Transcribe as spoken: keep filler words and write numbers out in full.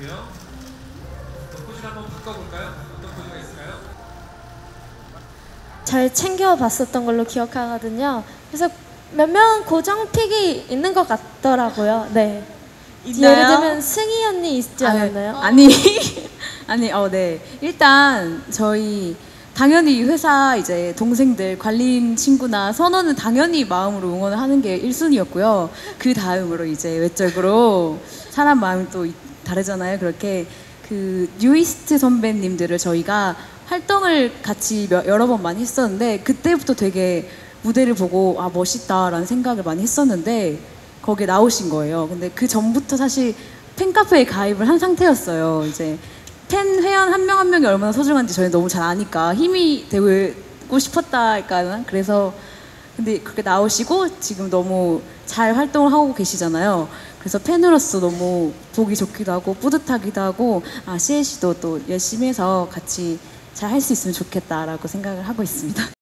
있고요. 포즈를 한번 바꿔볼까요? 어떤 포즈가 있을까요? 잘 챙겨봤었던 걸로 기억하거든요. 그래서 몇 명 고정 픽이 있는 것 같더라고요. 네. 있나요? 예를 들면 승희 언니 있지 않았나요? 아니, 아니, 어, 네. 일단 저희 당연히 회사 이제 동생들, 관리인 친구나 선호는 당연히 마음으로 응원을 하는 게 일 순위였고요. 그 다음으로 이제 외적으로 사람 마음이 또 다르잖아요. 그렇게 그 뉴이스트 선배님들을 저희가 활동을 같이 여러 번 많이 했었는데 그때부터 되게 무대를 보고 아 멋있다라는 생각을 많이 했었는데 거기에 나오신 거예요. 근데 그 전부터 사실 팬카페에 가입을 한 상태였어요. 이제 팬 회원 한 명 한 명이 얼마나 소중한지 저희 너무 잘 아니까 힘이 되고 싶었다 할까나? 그래서 근데 그렇게 나오시고 지금 너무 잘 활동을 하고 계시잖아요. 그래서 팬으로서 너무 보기 좋기도 하고 뿌듯하기도 하고 아 씨엘씨도 또 열심히 해서 같이 잘 할 수 있으면 좋겠다라고 생각을 하고 있습니다.